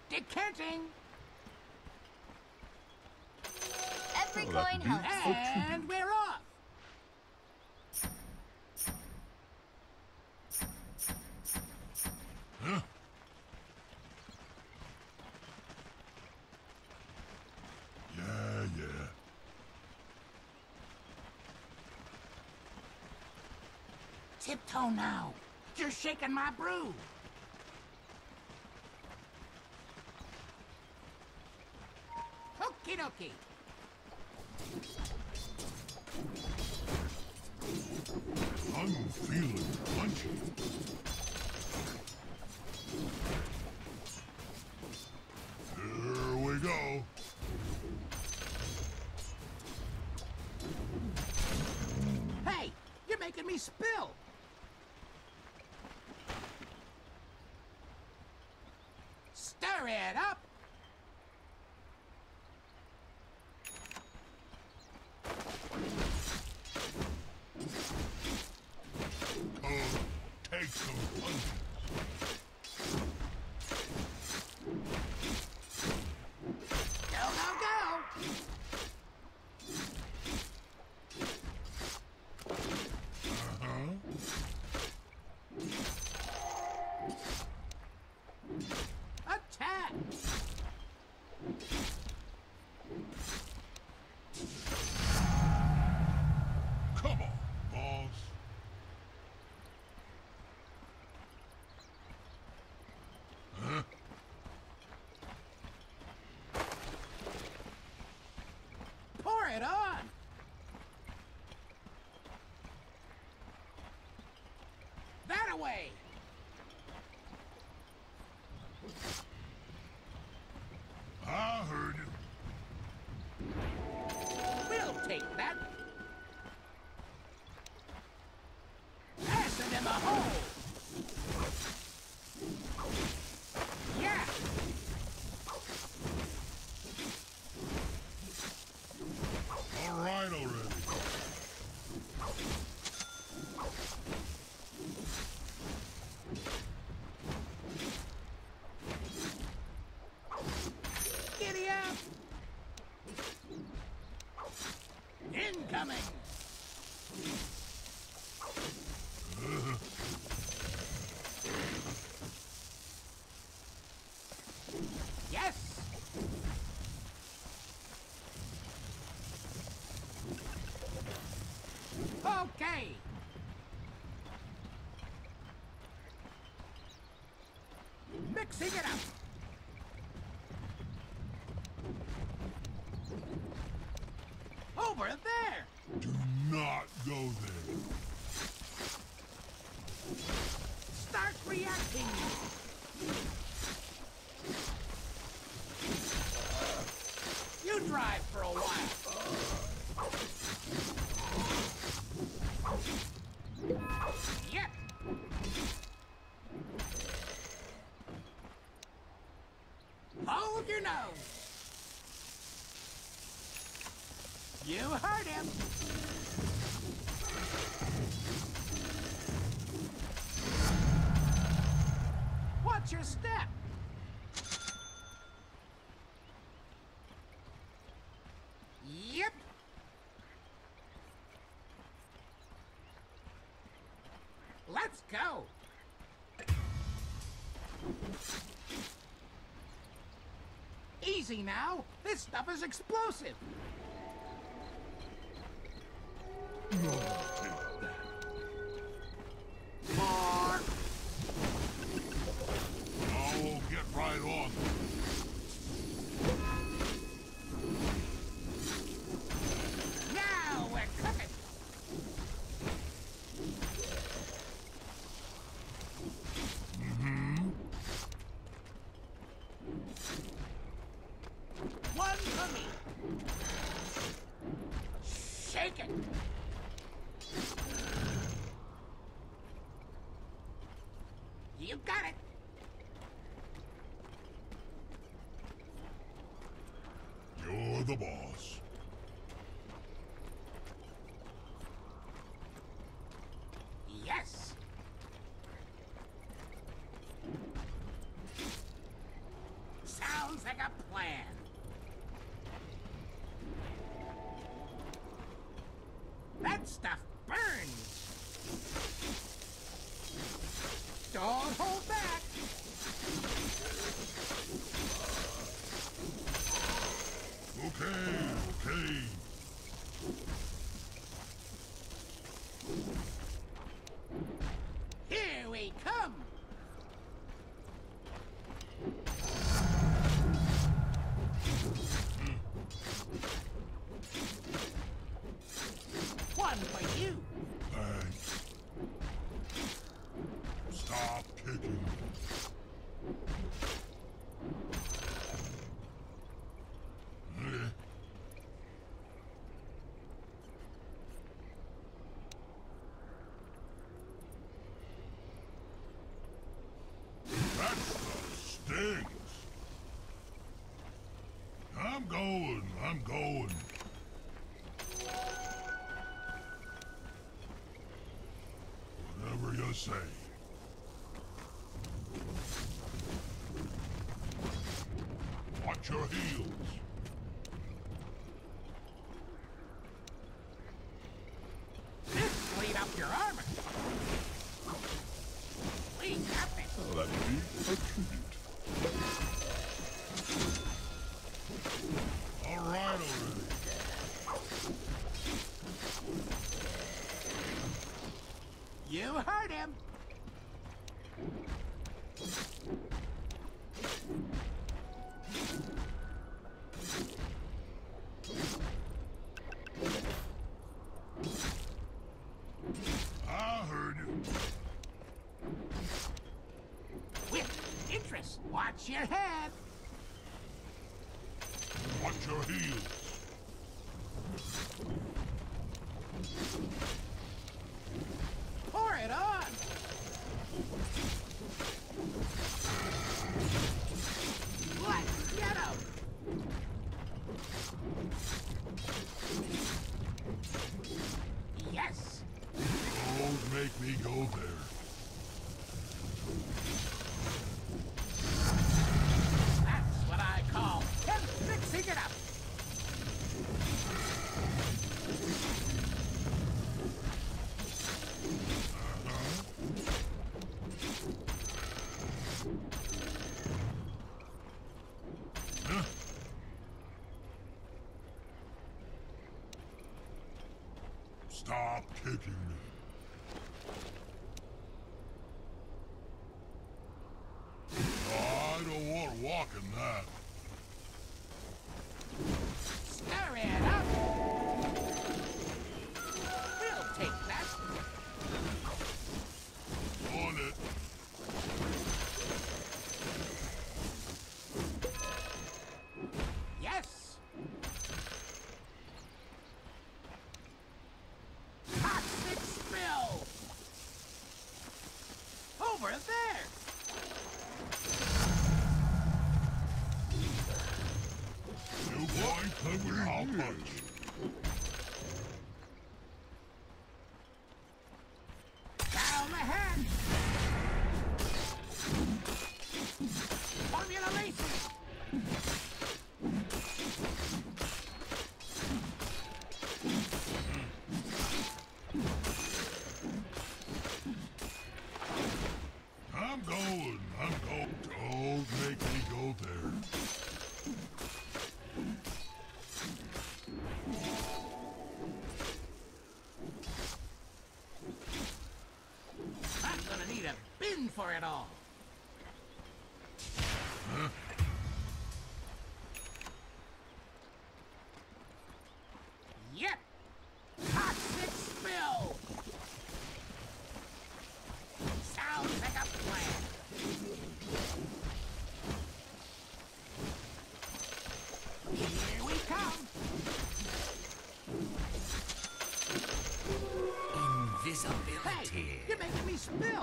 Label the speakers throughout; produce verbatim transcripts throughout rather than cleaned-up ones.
Speaker 1: Decanting.
Speaker 2: Every
Speaker 3: Well,
Speaker 2: coin
Speaker 3: that
Speaker 2: helps.
Speaker 3: would be-
Speaker 1: And we're off.
Speaker 3: Huh? Yeah, yeah.
Speaker 1: Tiptoe now. You're shaking my brew. Okie dokie.
Speaker 3: I'm feeling punchy. Here we go.
Speaker 1: Hey, you're making me spill. Stir it up.
Speaker 3: Oh, take some punches.
Speaker 1: Go, go, go.
Speaker 3: Uh-huh.
Speaker 1: Attack.
Speaker 3: Come on, boss. Huh?
Speaker 1: Pour it on. That away.
Speaker 3: I heard you.
Speaker 1: We'll take that. Pass it in the hole. Yeah.
Speaker 3: All right already.
Speaker 1: Giddy up. Incoming. Yes. Okay. Mixing it up. Over there.
Speaker 3: Do not go there.
Speaker 1: Start reacting. You drive for a while. Yep. Hold your nose. You heard him. Watch your step. Yep. Let's go. Easy now. This stuff is explosive. More.
Speaker 3: I'll get right on.
Speaker 1: Now we're cooking.
Speaker 3: Mm-hmm.
Speaker 1: One for me. Shake it. You got it.
Speaker 3: You're the boss.
Speaker 1: Yes. Sound Sounds like a plan. That stuff burns. Don't hold back.
Speaker 3: Okay, okay.
Speaker 1: Here we come. One for you.
Speaker 3: Thanks. Stop kicking me. Eh. That stuff stings. I'm going, I'm going. Whatever you say. Watch your heels.
Speaker 1: This clean up your armor. We got this.
Speaker 3: Let me a tribute. All right already.
Speaker 1: You heard him.
Speaker 3: I heard you.
Speaker 1: With interest, watch your head.
Speaker 3: Watch your heels.
Speaker 1: Pour it on. Let's get him. Yes.
Speaker 3: Don't make me go there.
Speaker 1: That's what I call him fixing it up.
Speaker 3: Huh? Stop kicking me. I don't want to walk in that.
Speaker 1: Stir it up. We'll take that.
Speaker 3: On it.
Speaker 1: Yes. Toxic spill. Over there.
Speaker 3: You going to I'll punch.
Speaker 1: Down the head. Formula races.
Speaker 3: I'm going. I'm going. Don't make me go there.
Speaker 1: I'm gonna need a bin for it all.
Speaker 3: Huh?
Speaker 1: Yep. Toxic spill. Sounds like a plan. Here we come.
Speaker 4: Invisibility.
Speaker 1: Hey, you're making me spill.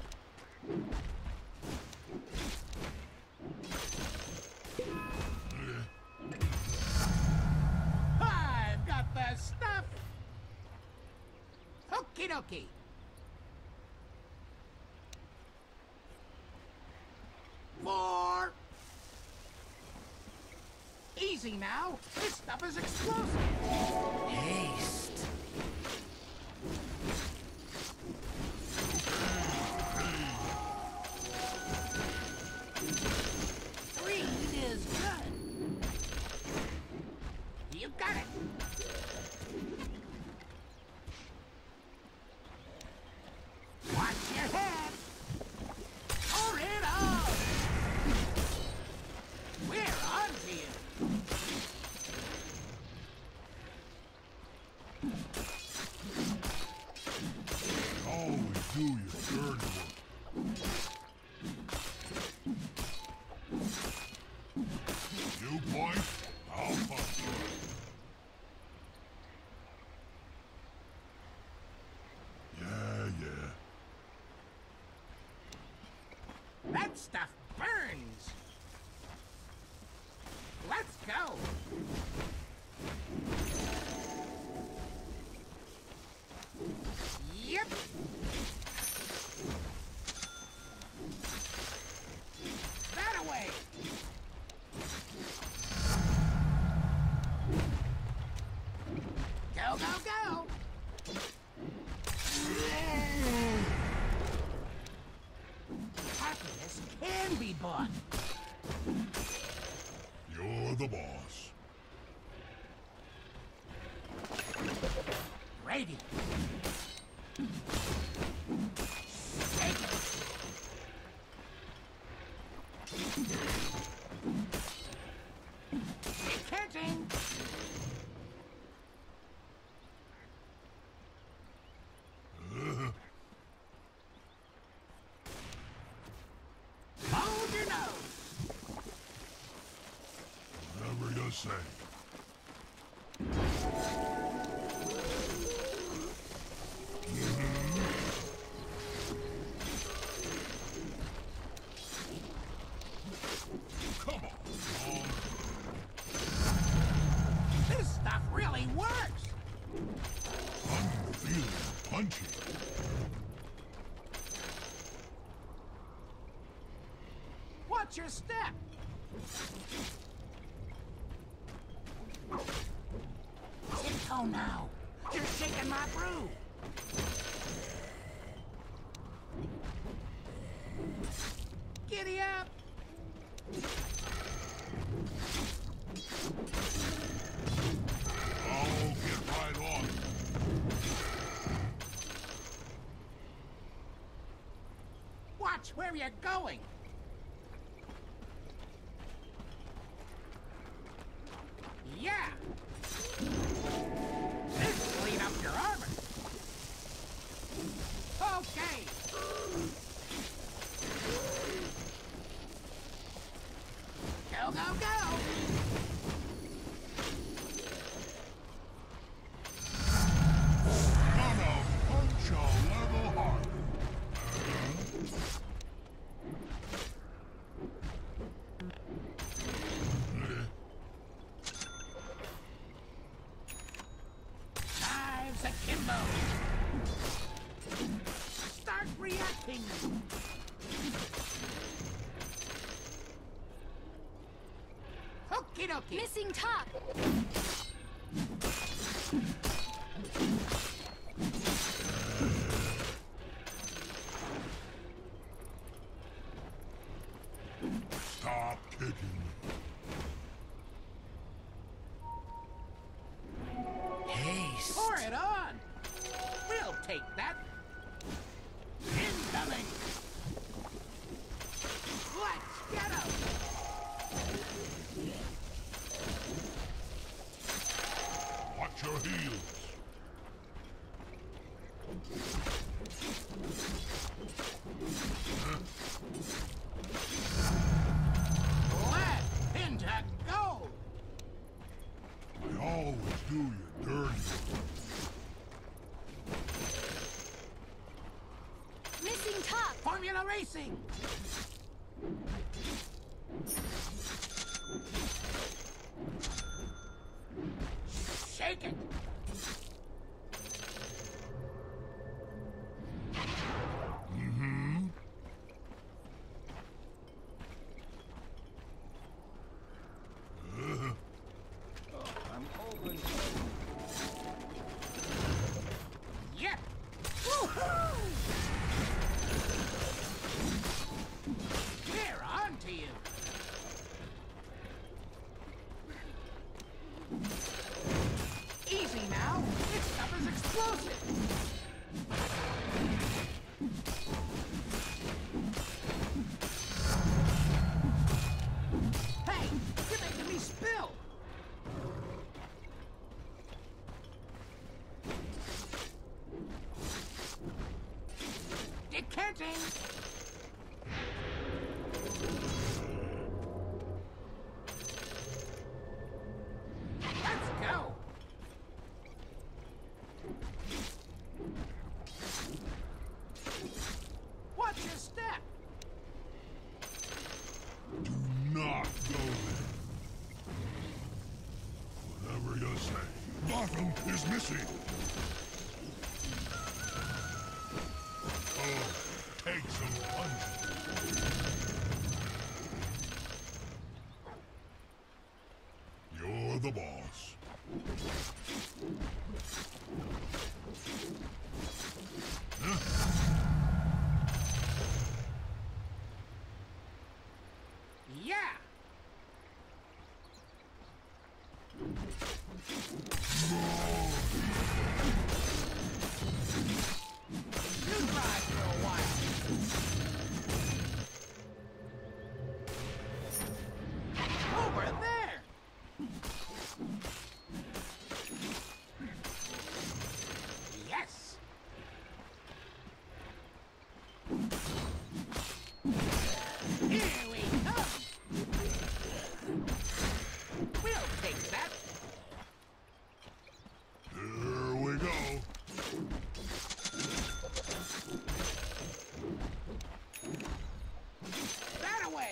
Speaker 1: I've got the stuff. Okie dokie. For Easy now. This stuff is explosive.
Speaker 4: Haste.
Speaker 1: Greed is good. You got it. Watch your head. Pour it on. We're on to you.
Speaker 3: Always do your dirty work. You point, I'll punch. Yeah, yeah.
Speaker 1: That stuff burns. Let's go. Yep. That away. Go, go, go. Happiness can be bought.
Speaker 3: You're the boss.
Speaker 1: Radiance. Take it. Decanting. Hold your nose.
Speaker 3: Whatever you say. Come on.
Speaker 1: This stuff really works.
Speaker 3: I'm feeling punchy.
Speaker 1: Watch your step. Tiptoe now. You're shaking my brew. Giddy up.
Speaker 3: I'll get right on.
Speaker 1: Watch where you're going. Yeah. This clean up your armor. Okay. Go, go, go.
Speaker 3: Gonna punch a level harder.
Speaker 1: Knives akimbo. Start reacting. Okie dokie.
Speaker 2: Missing top.
Speaker 3: Stop kicking me.
Speaker 4: Haste.
Speaker 1: Pour it on. We'll take that. Incoming. Let's get him.
Speaker 3: Watch your heels.
Speaker 1: Lead into gold.
Speaker 3: I always do your dirty work.
Speaker 2: Missing top.
Speaker 1: Formula racing. Shake it.
Speaker 3: Mm-hmm.
Speaker 1: tempting? Let's go! Watch your step!
Speaker 3: Do not go there. Whatever you say. Bottom is missing. Oh, take some punches. You're the boss.
Speaker 1: Yeah! You ride for a while. Over there! Yes! Here we come! We'll take that!
Speaker 3: Here we go.
Speaker 1: That away!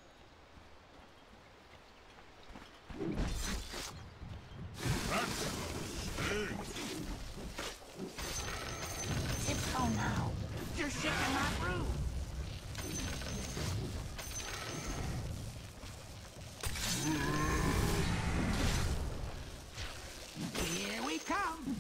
Speaker 3: That's a sting.
Speaker 1: Tiptoe now! You're shaking my groove! Here we come!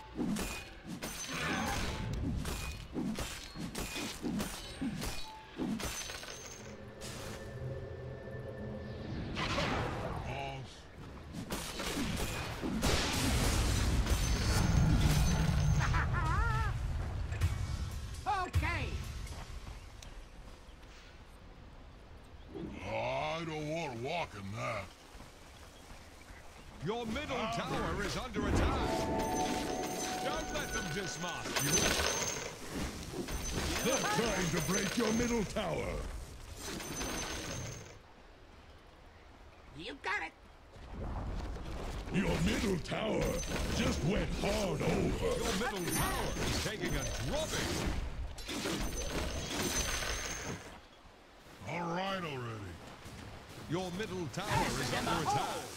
Speaker 3: Boss.
Speaker 1: Okay!
Speaker 3: I don't want to walk in that.
Speaker 5: Your middle tower is under attack. Don't let them dismask you.
Speaker 3: They're trying to break your middle tower.
Speaker 1: You got it!
Speaker 3: Your middle tower just went hard over.
Speaker 5: Your middle tower is taking a drubbing.
Speaker 3: All right already.
Speaker 5: Your middle tower is under attack.